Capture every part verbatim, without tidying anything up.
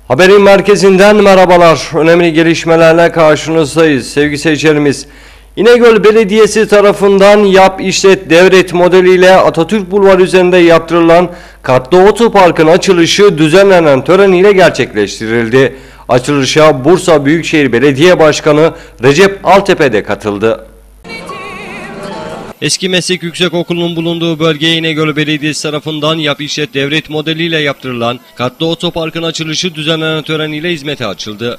Haberin merkezinden merhabalar. Önemli gelişmelerle karşınızdayız sevgili seyircilerimiz. İnegöl Belediyesi tarafından yap işlet devret modeliyle Atatürk Bulvarı üzerinde yaptırılan katlı otoparkın açılışı düzenlenen töreniyle gerçekleştirildi. Açılışa Bursa Büyükşehir Belediye Başkanı Recep Altepe de katıldı. Eski Meslek Yüksekokulu'nun bulunduğu bölgeye İnegöl Belediyesi tarafından yap işlet devret modeliyle yaptırılan katlı otoparkın açılışı düzenlenen töreniyle hizmete açıldı.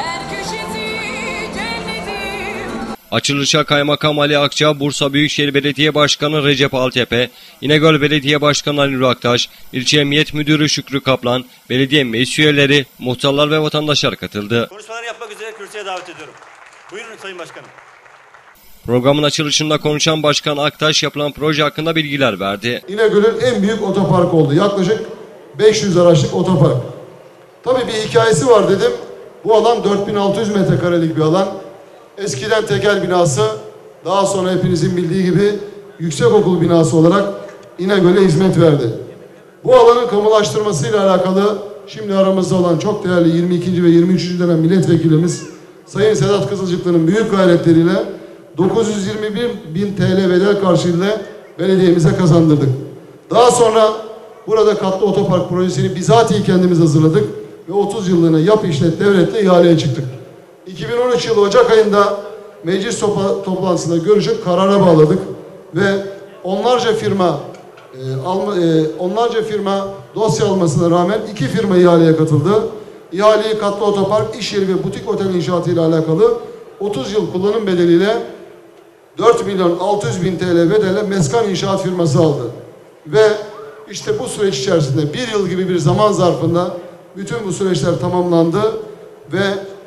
Açılışa Kaymakam Ali Akça, Bursa Büyükşehir Belediye Başkanı Recep Altepe, İnegöl Belediye Başkanı Ali Aktaş, İlçe Emniyet Müdürü Şükrü Kaplan, belediye meclis üyeleri, muhtarlar ve vatandaşlar katıldı. Konuşmaları yapmak üzere kürsüye davet ediyorum. Buyurun Sayın Başkanım. Programın açılışında konuşan Başkan Aktaş yapılan proje hakkında bilgiler verdi. İnegöl'ün en büyük otopark oldu. Yaklaşık beş yüz araçlık otopark. Tabii bir hikayesi var dedim. Bu alan dört bin altı yüz metrekarelik bir alan. Eskiden tekel binası, daha sonra hepinizin bildiği gibi yüksekokul binası olarak İnegöl'e hizmet verdi. Bu alanın kamulaştırmasıyla alakalı şimdi aramızda olan çok değerli yirmi ikinci ve yirmi üçüncü dönem milletvekilimiz Sayın Sedat Kızılcıklı'nın büyük gayretleriyle dokuz yüz yirmi bir bin T L bedel karşılığıyla belediyemize kazandırdık. Daha sonra burada katlı otopark projesini bizatihi kendimiz hazırladık ve otuz yıllığına yap işlet devletle ihaleye çıktık. iki bin on üç yılı Ocak ayında meclis toplantısında görüşüp karara bağladık ve onlarca firma e, alma, e, onlarca firma dosya almasına rağmen iki firma ihaleye katıldı. İhaleyi katlı otopark, iş yeri ve butik otel inşaatı ile alakalı otuz yıl kullanım bedeliyle dört milyon altı yüz bin T L bedelle Meskan İnşaat firması aldı. Ve işte bu süreç içerisinde bir yıl gibi bir zaman zarfında bütün bu süreçler tamamlandı ve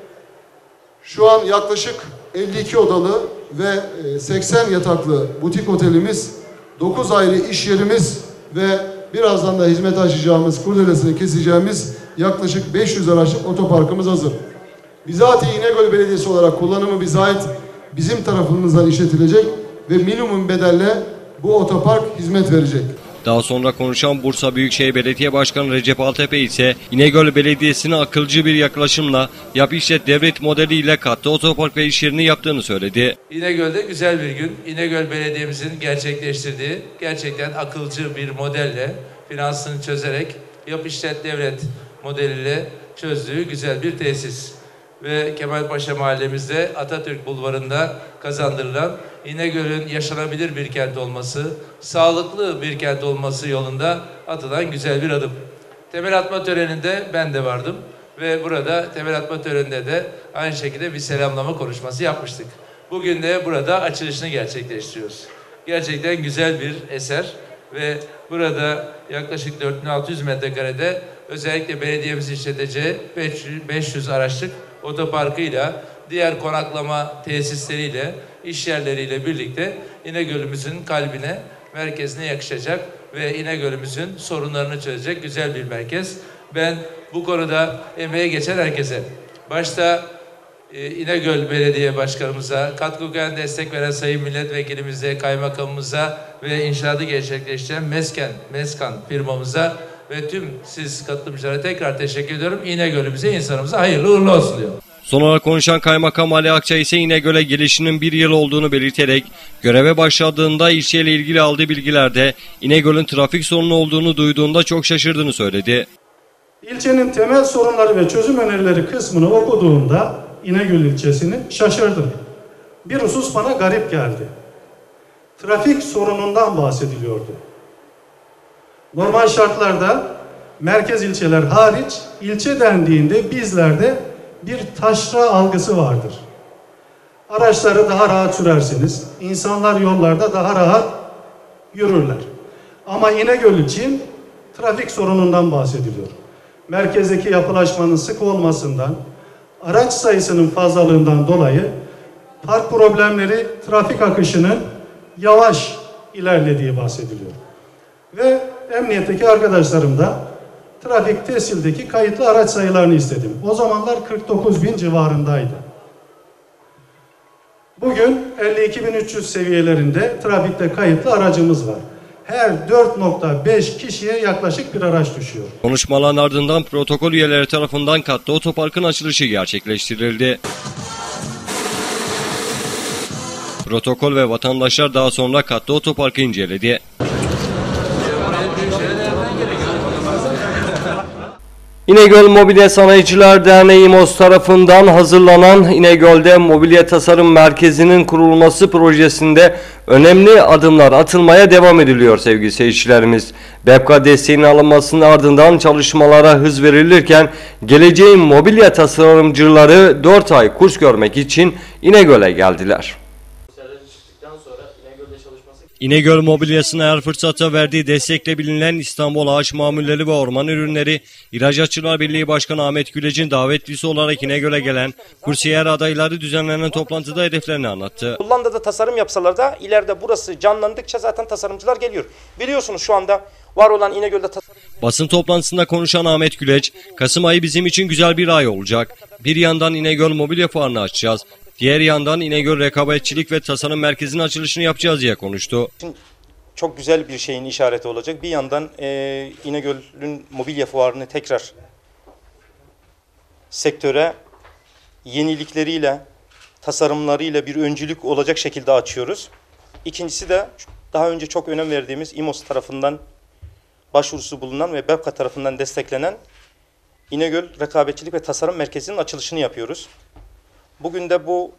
şu an yaklaşık elli iki odalı ve seksen yataklı butik otelimiz, dokuz ayrı iş yerimiz ve birazdan da hizmete açacağımız, kurdelesini keseceğimiz yaklaşık beş yüz araçlık otoparkımız hazır. Bizatihi İnegöl Belediyesi olarak kullanımı bize ait, bizim tarafımızdan işletilecek ve minimum bedelle bu otopark hizmet verecek. Daha sonra konuşan Bursa Büyükşehir Belediye Başkanı Recep Altepe ise İnegöl Belediyesi'nin akılcı bir yaklaşımla yap işlet devlet modeliyle katlı otopark ve iş yerini yaptığını söyledi. İnegöl'de güzel bir gün. İnegöl Belediye'mizin gerçekleştirdiği gerçekten akılcı bir modelle finansını çözerek yap işlet devlet modeliyle çözdüğü güzel bir tesis. Ve Kemalpaşa mahallemizde Atatürk Bulvarı'nda kazandırılan İnegöl'ün yaşanabilir bir kent olması, sağlıklı bir kent olması yolunda atılan güzel bir adım. Temel atma töreninde ben de vardım ve burada temel atma töreninde de aynı şekilde bir selamlama konuşması yapmıştık. Bugün de burada açılışını gerçekleştiriyoruz. Gerçekten güzel bir eser ve burada yaklaşık dört bin altı yüz metrekarede özellikle belediyemiz işleteceği beş yüz araçlık otoparkıyla, diğer konaklama tesisleriyle, iş yerleriyle birlikte İnegöl'ümüzün kalbine, merkezine yakışacak ve İnegöl'ümüzün sorunlarını çözecek güzel bir merkez. Ben bu konuda emeğe geçen herkese, başta e, İnegöl Belediye Başkanımıza, katkı koyan destek veren Sayın Milletvekilimize, Kaymakamımıza ve inşaatı gerçekleştiren Mesken, Meskan firmamıza ve tüm siz katılımcılara tekrar teşekkür ediyorum. İnegöl'ümüze, insanımıza hayırlı uğurlu olsun diyor. Son olarak konuşan Kaymakam Ali Akça ise İnegöl'e gelişinin bir yıl olduğunu belirterek göreve başladığında ilçeyle ilgili aldığı bilgilerde İnegöl'ün trafik sorunu olduğunu duyduğunda çok şaşırdığını söyledi. İlçenin temel sorunları ve çözüm önerileri kısmını okuduğumda İnegöl ilçesini şaşırdım. Bir husus bana garip geldi. Trafik sorunundan bahsediliyordu. Normal şartlarda merkez ilçeler hariç ilçe dendiğinde bizlerde bir taşra algısı vardır. Araçları daha rahat sürersiniz. İnsanlar yollarda daha rahat yürürler. Ama İnegöl için trafik sorunundan bahsediliyor. Merkezdeki yapılaşmanın sık olmasından, araç sayısının fazlalığından dolayı park problemleri, trafik akışının yavaş ilerlediği bahsediliyor. Ve emniyetteki arkadaşlarım da trafik tescildeki kayıtlı araç sayılarını istedim. O zamanlar kırk dokuz bin civarındaydı. Bugün elli iki bin üç yüz seviyelerinde trafikte kayıtlı aracımız var. her dört nokta beş kişiye yaklaşık bir araç düşüyor. Konuşmaların ardından protokol üyeleri tarafından katlı otoparkın açılışı gerçekleştirildi. Protokol ve vatandaşlar daha sonra katlı otoparkı inceledi. İnegöl Mobilya Sanayiciler Derneği İMOS tarafından hazırlanan İnegöl'de Mobilya Tasarım Merkezi'nin kurulması projesinde önemli adımlar atılmaya devam ediliyor sevgili seyircilerimiz. BEPKA desteğinin alınmasının ardından çalışmalara hız verilirken geleceğin mobilya tasarımcıları dört ay kurs görmek için İnegöl'e geldiler. İnegöl Mobilyası'na her fırsatta verdiği destekle bilinen İstanbul Ağaç Mamulleri ve Orman Ürünleri İhracatçılar Birliği Başkanı Ahmet Gülec'in davetlisi olarak İnegöl'e gelen kursiyer adayları düzenlenen toplantıda hedeflerini anlattı. Hollanda'da tasarım yapsalar da ileride burası canlandıkça zaten tasarımcılar geliyor. Biliyorsunuz şu anda var olan İnegöl'de tasarım... Basın toplantısında konuşan Ahmet Güleç, Kasım ayı bizim için güzel bir ay olacak. Bir yandan İnegöl Mobilya Fuarı'nı açacağız. Diğer yandan İnegöl Rekabetçilik ve Tasarım Merkezi'nin açılışını yapacağız diye konuştu. Çok güzel bir şeyin işareti olacak. Bir yandan e, İnegöl'ün mobilya fuarını tekrar sektöre yenilikleriyle, tasarımlarıyla bir öncülük olacak şekilde açıyoruz. İkincisi de daha önce çok önem verdiğimiz İMOS tarafından başvurusu bulunan ve BEPKA tarafından desteklenen İnegöl Rekabetçilik ve Tasarım Merkezi'nin açılışını yapıyoruz. Bugün de bu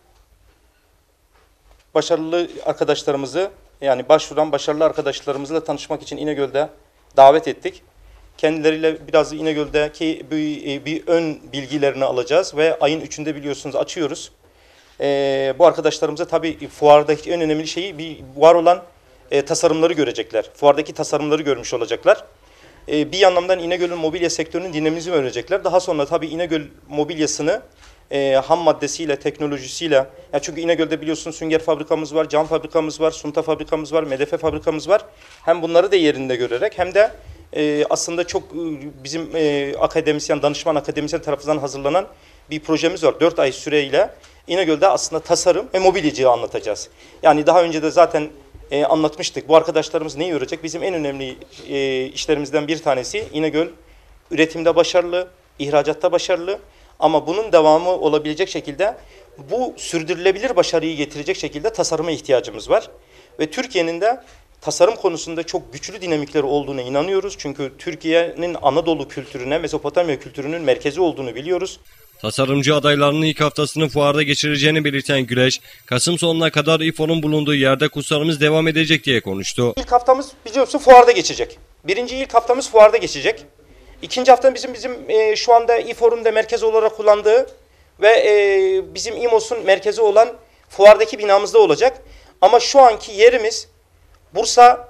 başarılı arkadaşlarımızı, yani başvuran başarılı arkadaşlarımızla tanışmak için İnegöl'de davet ettik. Kendileriyle biraz İnegöl'deki bir, bir ön bilgilerini alacağız ve ayın üçünde biliyorsunuz açıyoruz. Ee, bu arkadaşlarımıza tabii fuardaki en önemli şeyi bir var olan e, tasarımları görecekler. Fuardaki tasarımları görmüş olacaklar. E, bir yandan İnegöl'ün mobilya sektörünün dinamizmi öğrenecekler. Daha sonra tabii İnegöl mobilyasını E, ham maddesiyle, teknolojisiyle, ya çünkü İnegöl'de biliyorsunuz sünger fabrikamız var, cam fabrikamız var, sunta fabrikamız var, medefe fabrikamız var. Hem bunları da yerinde görerek hem de e, aslında çok e, bizim e, akademisyen, danışman akademisyen tarafından hazırlanan bir projemiz var. dört ay süreyle İnegöl'de aslında tasarım ve mobilyacılığı anlatacağız. Yani daha önce de zaten e, anlatmıştık. Bu arkadaşlarımız neyi öğrenecek? Bizim en önemli e, işlerimizden bir tanesi İnegöl üretimde başarılı, ihracatta başarılı. Ama bunun devamı olabilecek şekilde bu sürdürülebilir başarıyı getirecek şekilde tasarıma ihtiyacımız var. Ve Türkiye'nin de tasarım konusunda çok güçlü dinamikleri olduğuna inanıyoruz. Çünkü Türkiye'nin Anadolu kültürüne, Mezopotamya kültürünün merkezi olduğunu biliyoruz. Tasarımcı adaylarının ilk haftasını fuarda geçireceğini belirten Güleç, Kasım sonuna kadar İ F O'nun bulunduğu yerde kurslarımız devam edecek diye konuştu. İlk haftamız biliyorsun fuarda geçecek. Birinci ilk haftamız fuarda geçecek. İkinci hafta bizim bizim e, şu anda İ F O'nun da merkezi olarak kullandığı ve e, bizim İMOS'un merkezi olan fuardaki binamızda olacak. Ama şu anki yerimiz Bursa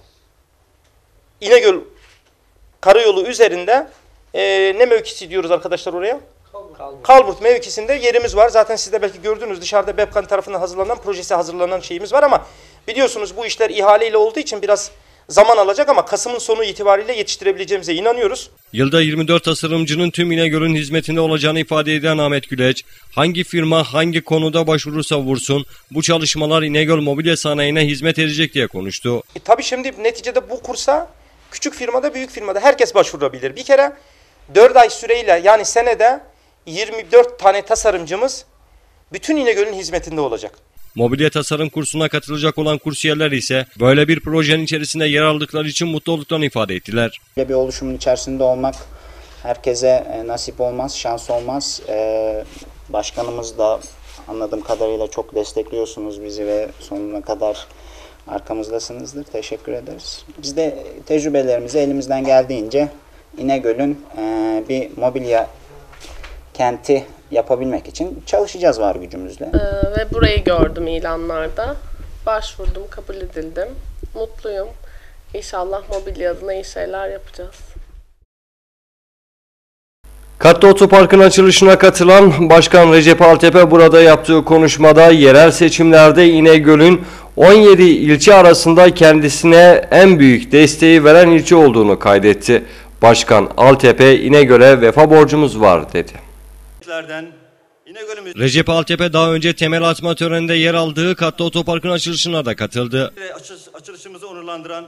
İnegöl Karayolu üzerinde e, ne mevkisi diyoruz arkadaşlar oraya? Kalburt. Kalburt mevkisinde yerimiz var. Zaten siz de belki gördünüz, dışarıda BEPKA tarafından hazırlanan, projesi hazırlanan şeyimiz var ama biliyorsunuz bu işler ihaleyle olduğu için biraz zaman alacak ama Kasım'ın sonu itibariyle yetiştirebileceğimize inanıyoruz. Yılda yirmi dört tasarımcının tüm İnegöl'ün hizmetinde olacağını ifade eden Ahmet Güleç, hangi firma hangi konuda başvurursa vursun bu çalışmalar İnegöl mobilya sanayine hizmet edecek diye konuştu. E, tabii şimdi neticede bu kursa küçük firmada büyük firmada herkes başvurabilir. Bir kere dört ay süreyle yani senede yirmi dört tane tasarımcımız bütün İnegöl'ün hizmetinde olacak. Mobilya tasarım kursuna katılacak olan kursiyerler ise böyle bir projenin içerisinde yer aldıkları için mutlu olduklarını ifade ettiler. Böyle bir oluşumun içerisinde olmak herkese nasip olmaz, şans olmaz. Ee, başkanımız da anladığım kadarıyla çok destekliyorsunuz bizi ve sonuna kadar arkamızdasınızdır. Teşekkür ederiz. Biz de tecrübelerimizi elimizden geldiğince İnegöl'ün e, bir mobilya kenti yapabilmek için çalışacağız var gücümüzle. Ee, ve burayı gördüm ilanlarda. Başvurdum, kabul edildim. Mutluyum. İnşallah mobilya adına iyi şeyler yapacağız. Katlı Otopark'ın açılışına katılan Başkan Recep Altepe burada yaptığı konuşmada yerel seçimlerde İnegöl'ün on yedi ilçe arasında kendisine en büyük desteği veren ilçe olduğunu kaydetti. Başkan Altepe, İnegöl'e vefa borcumuz var dedi. Recep Altepe daha önce temel atma töreninde yer aldığı Katlı Otopark'ın açılışına da katıldı. Açılışımızı onurlandıran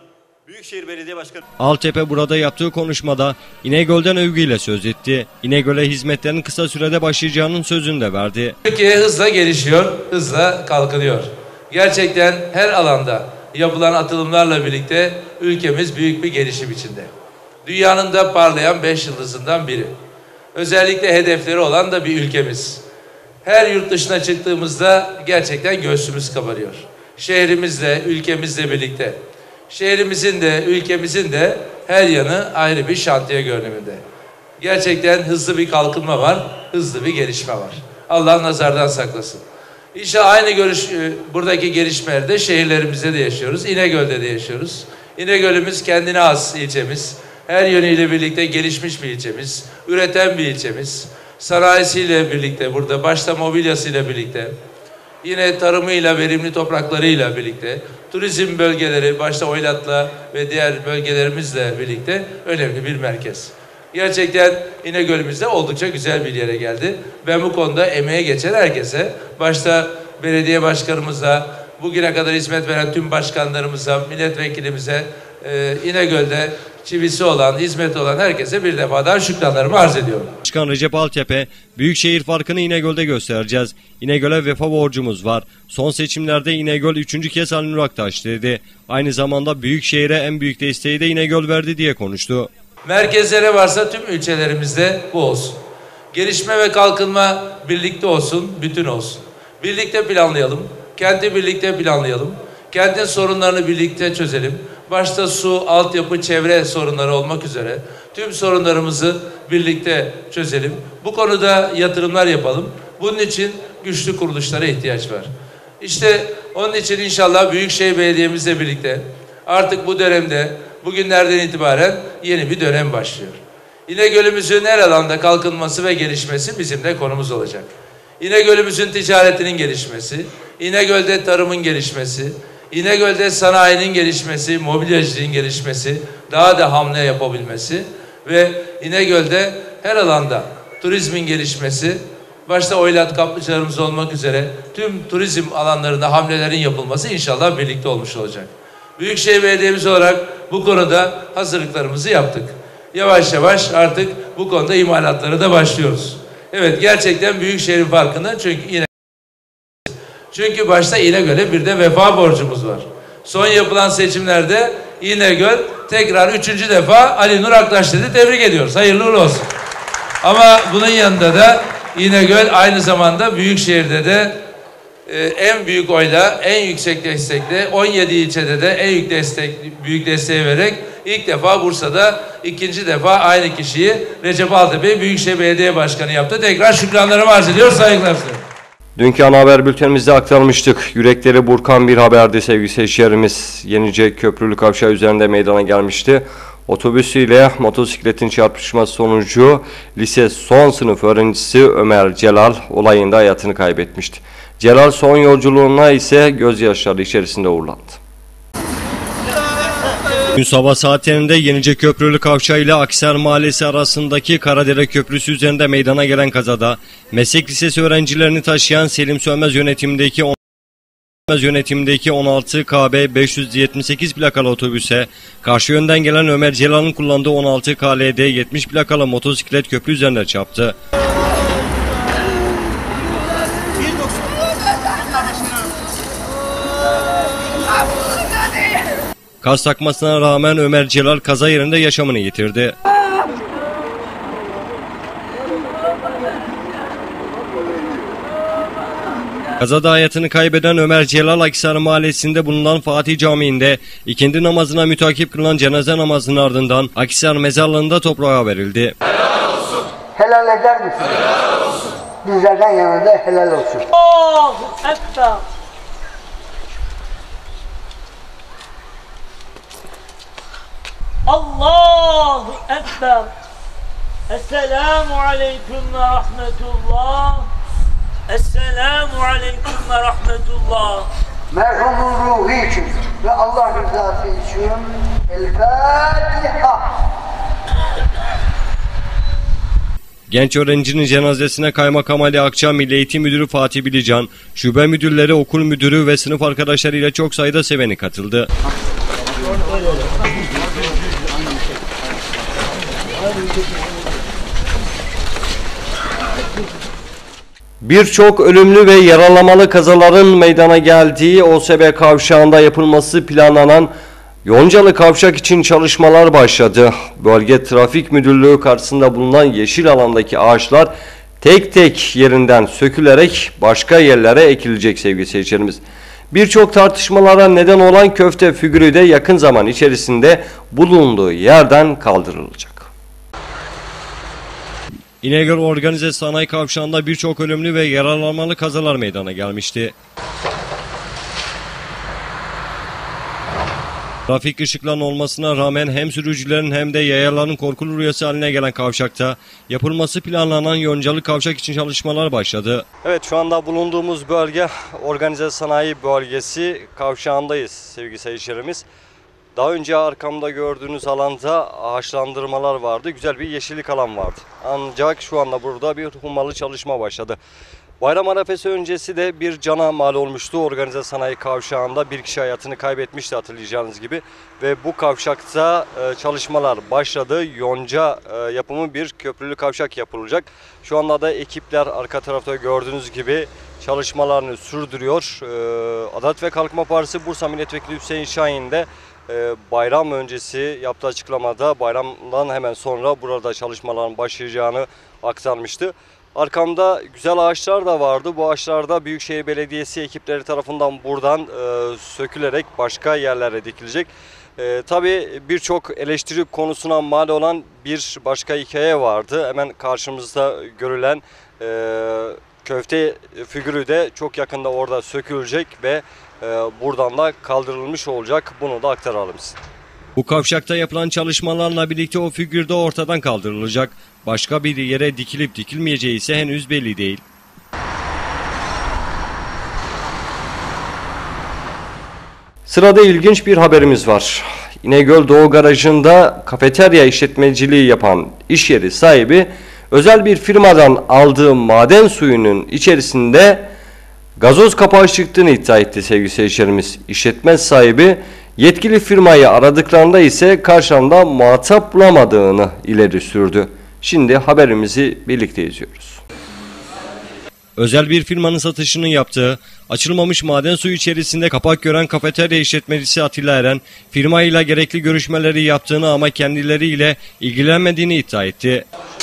Büyükşehir Belediye Başkanı Altepe burada yaptığı konuşmada İnegöl'den övgüyle söz etti. İnegöl'e hizmetlerin kısa sürede başlayacağının sözünü de verdi. Türkiye hızla gelişiyor, hızla kalkınıyor. Gerçekten her alanda yapılan atılımlarla birlikte ülkemiz büyük bir gelişim içinde. Dünyanın da parlayan beş yıldızından biri. Özellikle hedefleri olan da bir ülkemiz. Her yurt dışına çıktığımızda gerçekten göğsümüz kabarıyor. Şehrimizle, ülkemizle birlikte. Şehrimizin de, ülkemizin de her yanı ayrı bir şantiye görünümünde. Gerçekten hızlı bir kalkınma var, hızlı bir gelişme var. Allah nazardan saklasın. İşte aynı görüş, buradaki gelişmelerde şehirlerimizde de yaşıyoruz. İnegöl'de de yaşıyoruz. İnegöl'ümüz kendine has ilçemiz. Her yönüyle birlikte gelişmiş bir ilçemiz. Üreten bir ilçemiz. Sanayisiyle birlikte burada, başta mobilyasıyla birlikte, yine tarımıyla, verimli topraklarıyla birlikte, turizm bölgeleri, başta Oylat'la ve diğer bölgelerimizle birlikte önemli bir merkez. Gerçekten İnegöl'ümüzde oldukça güzel bir yere geldi. Ben bu konuda emeğe geçen herkese, başta belediye başkanımıza, bugüne kadar hizmet veren tüm başkanlarımıza, milletvekilimize, e, İnegöl'de çivisi olan, hizmeti olan herkese bir defa daha şükranlarımı arz ediyorum. Başkan Recep Altepe, büyükşehir farkını İnegöl'de göstereceğiz. İnegöl'e vefa borcumuz var. Son seçimlerde İnegöl üçüncü kez Ali Nur Aktaş dedi. Aynı zamanda büyükşehire en büyük desteği de İnegöl verdi diye konuştu. Merkezlere varsa tüm ilçelerimizde bu olsun. Gelişme ve kalkınma birlikte olsun, bütün olsun. Birlikte planlayalım, kenti birlikte planlayalım. Kentin sorunlarını birlikte çözelim. Başta su, altyapı, çevre sorunları olmak üzere tüm sorunlarımızı birlikte çözelim. Bu konuda yatırımlar yapalım. Bunun için güçlü kuruluşlara ihtiyaç var. İşte onun için inşallah Büyükşehir Belediye'mizle birlikte artık bu dönemde, bugünlerden itibaren yeni bir dönem başlıyor. İnegöl'ümüzün her alanda kalkınması ve gelişmesi bizim de konumuz olacak. İnegöl'ümüzün ticaretinin gelişmesi, İnegöl'de tarımın gelişmesi, İnegöl'de sanayinin gelişmesi, mobilyacılığın gelişmesi, daha da hamle yapabilmesi ve İnegöl'de her alanda turizmin gelişmesi, başta Oylat kaplıcalarımız olmak üzere tüm turizm alanlarında hamlelerin yapılması inşallah birlikte olmuş olacak. Büyükşehir Belediye'miz olarak bu konuda hazırlıklarımızı yaptık. Yavaş yavaş artık bu konuda imalatlara da başlıyoruz. Evet, gerçekten Büyükşehir'in farkında, çünkü yine Çünkü başta İnegöl'e bir de vefa borcumuz var. Son yapılan seçimlerde İnegöl tekrar üçüncü defa Ali Nur Aktaş dedi. Tebrik ediyoruz. Hayırlı uğurlu olsun. Ama bunun yanında da İnegöl aynı zamanda Büyükşehir'de de e, en büyük oyla, en yüksek destekle, on yedi ilçede de en büyük destek, büyük desteği vererek ilk defa Bursa'da ikinci defa aynı kişiyi Recep Altepe'yi Büyükşehir Belediye Başkanı yaptı. Tekrar şükranlarımı arz ediyor. Saygılar sunuyorum. Dünkü ana haber bültenimizde aktarmıştık. Yürekleri burkan bir haberdi sevgili seyircilerimiz. Yenice Köprülü Kavşağı üzerinde meydana gelmişti. Otobüsüyle motosikletin çarpışması sonucu lise son sınıf öğrencisi Ömer Celal olayında hayatını kaybetmişti. Celal son yolculuğuna ise gözyaşları içerisinde uğurlandı. Dün sabah saatlerinde Yenice Köprülü Kavşağı ile Akser Mahallesi arasındaki Karadere Köprüsü üzerinde meydana gelen kazada meslek lisesi öğrencilerini taşıyan Selim Sönmez yönetimindeki yönetimindeki on altı K B beş yüz yetmiş sekiz plakalı otobüse karşı yönden gelen Ömer Celal'ın kullandığı on altı K L D yetmiş plakalı motosiklet köprü üzerinde çarptı. Kas takmasına rağmen Ömer Celal kaza yerinde yaşamını yitirdi. Kazada hayatını kaybeden Ömer Celal Akhisar Mahallesi'nde bulunan Fatih Camii'nde ikindi namazına mütakip kılınan cenaze namazının ardından Akhisar mezarlığında toprağa verildi. Helal olsun. Helal eder misin? Helal olsun. Bizlerden yana da helal olsun. Allahu Ekber. Allahu Ekber. Esselamu Aleyküm ve Rahmetullah. Esselamu Aleyküm ve Rahmetullah. Merhumun ruhu için ve Allah rızası için El Fatiha. Genç öğrencinin cenazesine Kaymakam Ali Akça, Milli Eğitim Müdürü Fatih Bilican, şube müdürleri, okul müdürü ve sınıf arkadaşlarıyla çok sayıda seveni katıldı. Birçok ölümlü ve yaralamalı kazaların meydana geldiği O S B kavşağında yapılması planlanan Yoncalı Kavşak için çalışmalar başladı. Bölge Trafik Müdürlüğü karşısında bulunan yeşil alandaki ağaçlar tek tek yerinden sökülerek başka yerlere ekilecek sevgili seyircilerimiz. Birçok tartışmalara neden olan köfte figürü de yakın zaman içerisinde bulunduğu yerden kaldırılacak. İnegöl Organize Sanayi Kavşağı'nda birçok ölümlü ve yaralanmalı kazalar meydana gelmişti. Trafik ışıklarının olmasına rağmen hem sürücülerin hem de yayaların korkulu rüyası haline gelen kavşakta yapılması planlanan Yoncalı Kavşak için çalışmalar başladı. Evet, şu anda bulunduğumuz bölge Organize Sanayi Bölgesi kavşağındayız sevgili seyircilerimiz. Daha önce arkamda gördüğünüz alanda ağaçlandırmalar vardı. Güzel bir yeşillik alan vardı. Ancak şu anda burada bir hummalı çalışma başladı. Bayram arefesi öncesi de bir cana mal olmuştu. Organize Sanayi Kavşağı'nda bir kişi hayatını kaybetmişti hatırlayacağınız gibi. Ve bu kavşakta çalışmalar başladı. Yonca yapımı bir köprülü kavşak yapılacak. Şu anda da ekipler arka tarafta gördüğünüz gibi çalışmalarını sürdürüyor. Adalet ve Kalkınma Partisi Bursa Milletvekili Hüseyin Şahin de bayram öncesi yaptığı açıklamada bayramdan hemen sonra burada çalışmaların başlayacağını aktarmıştı. Arkamda güzel ağaçlar da vardı. Bu ağaçlar da Büyükşehir Belediyesi ekipleri tarafından buradan e, sökülerek başka yerlere dikilecek. E, tabii birçok eleştiri konusuna mal olan bir başka hikaye vardı. Hemen karşımızda görülen e, köfte figürü de çok yakında orada sökülecek ve e, buradan da kaldırılmış olacak. Bunu da aktaralım size. Bu kavşakta yapılan çalışmalarla birlikte o figür de ortadan kaldırılacak. Başka bir yere dikilip dikilmeyeceği ise henüz belli değil. Sırada ilginç bir haberimiz var. İnegöl Doğu Garajı'nda kafeterya işletmeciliği yapan iş yeri sahibi özel bir firmadan aldığı maden suyunun içerisinde gazoz kapağı çıktığını iddia etti sevgili seyircilerimiz. İşletme sahibi yetkili firmayı aradıklarında ise karşılığında muhatap bulamadığını ileri sürdü. Şimdi haberimizi birlikte izliyoruz. Özel bir firmanın satışını yaptığı, açılmamış maden suyu içerisinde kapak gören kafeterya işletmecisi Atilla Eren, firmayla gerekli görüşmeleri yaptığını ama kendileriyle ilgilenmediğini iddia etti.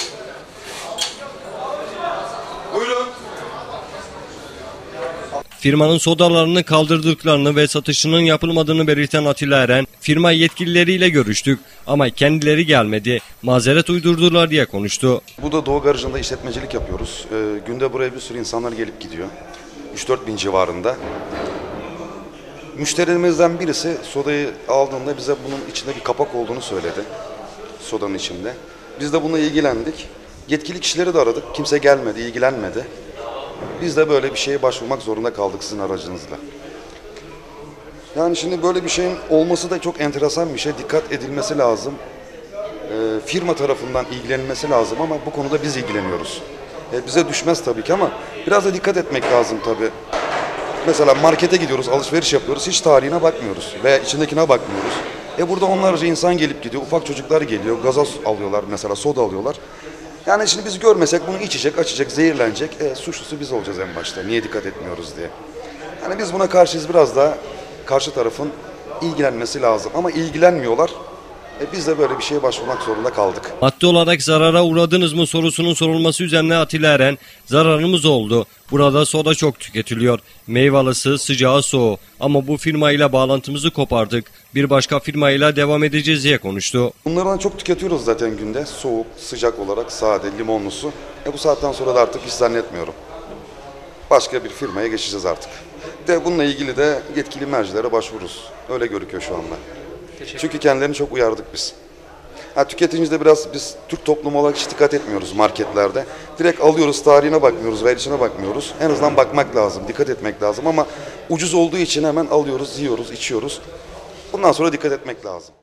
Firmanın sodalarını kaldırdıklarını ve satışının yapılmadığını belirten Atilla Eren, firma yetkilileriyle görüştük ama kendileri gelmedi, mazeret uydurdular diye konuştu. Bu da Doğu Garajı'nda işletmecilik yapıyoruz. Ee, günde buraya bir sürü insanlar gelip gidiyor. üç dört bin civarında. Müşterimizden birisi sodayı aldığında bize bunun içinde bir kapak olduğunu söyledi. Sodanın içinde. Biz de bununla ilgilendik. Yetkili kişileri de aradık. Kimse gelmedi, ilgilenmedi. Biz de böyle bir şeye başvurmak zorunda kaldık sizin aracınızla. Yani şimdi böyle bir şeyin olması da çok enteresan bir şey. Dikkat edilmesi lazım. E, firma tarafından ilgilenilmesi lazım ama bu konuda biz ilgileniyoruz. E, bize düşmez tabii ki ama biraz da dikkat etmek lazım tabii. Mesela markete gidiyoruz, alışveriş yapıyoruz. Hiç tarihine bakmıyoruz veya içindekine bakmıyoruz. E burada onlarca insan gelip gidiyor. Ufak çocuklar geliyor. Gazoz alıyorlar mesela, soda alıyorlar. Yani şimdi biz görmesek bunu içecek, açacak, zehirlenecek. E, suçlusu biz olacağız en başta. Niye dikkat etmiyoruz diye. Yani biz buna karşıyız, biraz daha karşı tarafın ilgilenmesi lazım. Ama ilgilenmiyorlar. E, biz de böyle bir şeye başvurmak zorunda kaldık. Maddi olarak zarara uğradınız mı sorusunun sorulması üzerine Atilla Eren, zararımız oldu. Burada soda çok tüketiliyor. Meyvalısı, sıcağı, soğuğu. Ama bu firmayla bağlantımızı kopardık. Bir başka firmayla devam edeceğiz diye konuştu. Bunlardan çok tüketiyoruz zaten günde. Soğuk, sıcak olarak sade, limonlusu. E bu saatten sonra da artık hiç zannetmiyorum. Başka bir firmaya geçeceğiz artık. De bununla ilgili de yetkili mercilere başvururuz. Öyle görünüyor şu anda. Çünkü kendilerini çok uyardık biz. Ha, tüketicide biraz biz Türk toplumu olarak hiç dikkat etmiyoruz marketlerde. Direkt alıyoruz, tarihine bakmıyoruz, vergisine bakmıyoruz. En azından bakmak lazım, dikkat etmek lazım ama ucuz olduğu için hemen alıyoruz, yiyoruz, içiyoruz. Bundan sonra dikkat etmek lazım.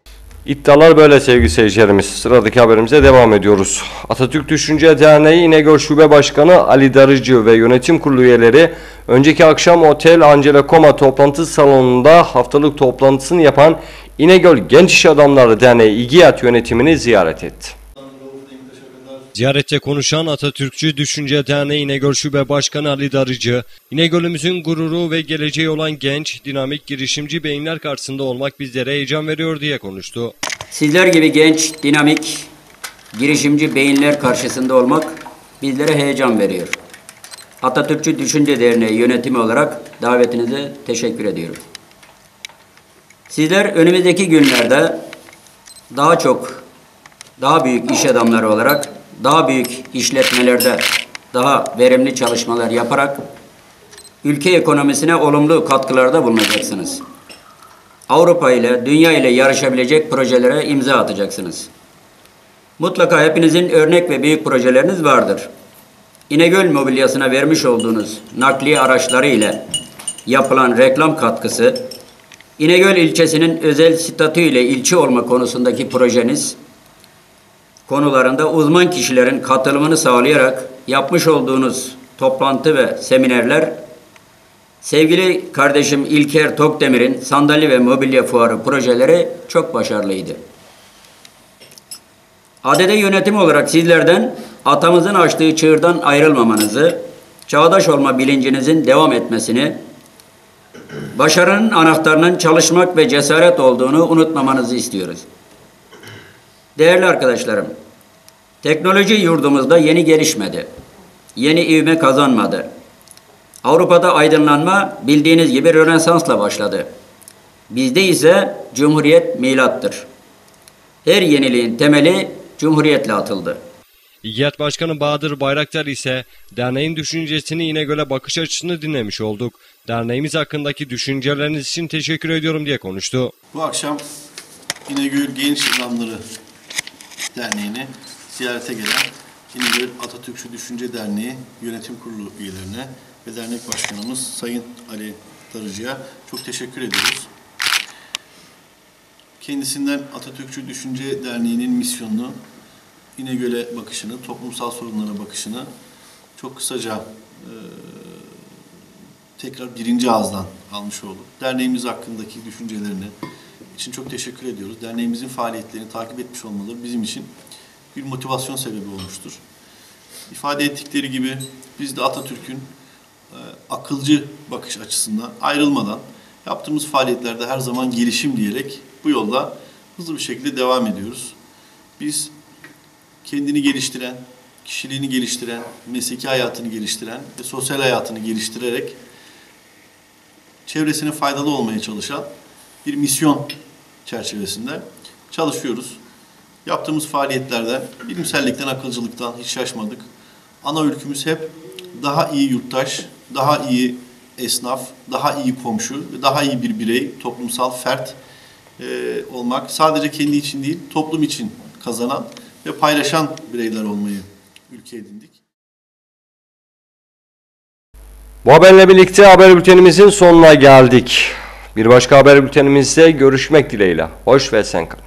İddialar böyle sevgili seyircilerimiz. Sıradaki haberimize devam ediyoruz. Atatürk Düşünce Derneği İnegöl Şube Başkanı Ali Darıcı ve yönetim kurulu üyeleri önceki akşam Otel Angela Koma toplantı salonunda haftalık toplantısını yapan İnegöl Genç İş Adamları Derneği İGİAD yönetimini ziyaret etti. Ziyarette konuşan Atatürkçü Düşünce Derneği İnegöl Şube Başkanı Ali Darıcı, İnegöl'ümüzün gururu ve geleceği olan genç, dinamik, girişimci beyinler karşısında olmak bizlere heyecan veriyor diye konuştu. Sizler gibi genç, dinamik, girişimci beyinler karşısında olmak bizlere heyecan veriyor. Atatürkçü Düşünce Derneği yönetimi olarak davetinize teşekkür ediyorum. Sizler önümüzdeki günlerde daha çok, daha büyük iş adamları olarak, daha büyük işletmelerde daha verimli çalışmalar yaparak ülke ekonomisine olumlu katkılarda bulunacaksınız. Avrupa ile, dünya ile yarışabilecek projelere imza atacaksınız. Mutlaka hepinizin örnek ve büyük projeleriniz vardır. İnegöl mobilyasına vermiş olduğunuz nakliye araçları ile yapılan reklam katkısı, İnegöl ilçesinin özel statü ile ilçe olma konusundaki projeniz, konularında uzman kişilerin katılımını sağlayarak yapmış olduğunuz toplantı ve seminerler, sevgili kardeşim İlker Tokdemir'in sandalye ve mobilya fuarı projeleri çok başarılıydı. A D D yönetimi olarak sizlerden atamızın açtığı çığırdan ayrılmamanızı, çağdaş olma bilincinizin devam etmesini, başarının anahtarının çalışmak ve cesaret olduğunu unutmamanızı istiyoruz. Değerli arkadaşlarım, teknoloji yurdumuzda yeni gelişmedi, yeni ivme kazanmadı. Avrupa'da aydınlanma bildiğiniz gibi Rönesans'la başladı. Bizde ise Cumhuriyet milattır. Her yeniliğin temeli Cumhuriyetle atıldı. İGİAD Başkanı Bahadır Bayraktar ise derneğin düşüncesini İnegöl'e bakış açısını dinlemiş olduk. Derneğimiz hakkındaki düşünceleriniz için teşekkür ediyorum diye konuştu. Bu akşam İnegöl Genç Adamları Derneği'ne ziyarete gelen İnegöl Atatürkçü Düşünce Derneği Yönetim Kurulu üyelerine ve dernek başkanımız Sayın Ali Darıcı'ya çok teşekkür ediyoruz. Kendisinden Atatürkçü Düşünce Derneği'nin misyonunu, İnegöl'e bakışını, toplumsal sorunlara bakışını çok kısaca e, tekrar birinci ağızdan almış olduk. Derneğimiz hakkındaki düşüncelerini için çok teşekkür ediyoruz. Derneğimizin faaliyetlerini takip etmiş olmaları bizim için bir motivasyon sebebi olmuştur. İfade ettikleri gibi biz de Atatürk'ün e, akılcı bakış açısından ayrılmadan yaptığımız faaliyetlerde her zaman gelişim diyerek bu yolda hızlı bir şekilde devam ediyoruz. Biz kendini geliştiren, kişiliğini geliştiren, mesleki hayatını geliştiren ve sosyal hayatını geliştirerek çevresine faydalı olmaya çalışan bir misyon çerçevesinde çalışıyoruz. Yaptığımız faaliyetlerde bilimsellikten, akılcılıktan hiç şaşmadık. Ana ülkümüz hep daha iyi yurttaş, daha iyi esnaf, daha iyi komşu ve daha iyi bir birey, toplumsal fert e, olmak. Sadece kendi için değil, toplum için kazanan ve paylaşan bireyler olmayı ülke edindik. Bu haberle birlikte haber bültenimizin sonuna geldik. Bir başka haber bültenimizde görüşmek dileğiyle. Hoş ve sen kal.